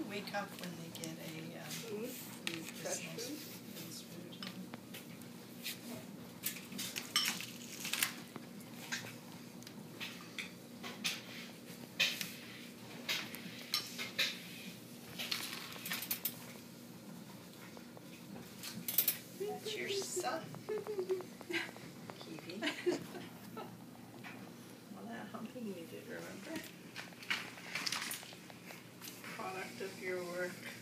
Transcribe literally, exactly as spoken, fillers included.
wake up when they get a um, Food? food, Fresh Christmas food? Christmas food. That's your son, Kiwi. All that humping you did, remember? Product of your work.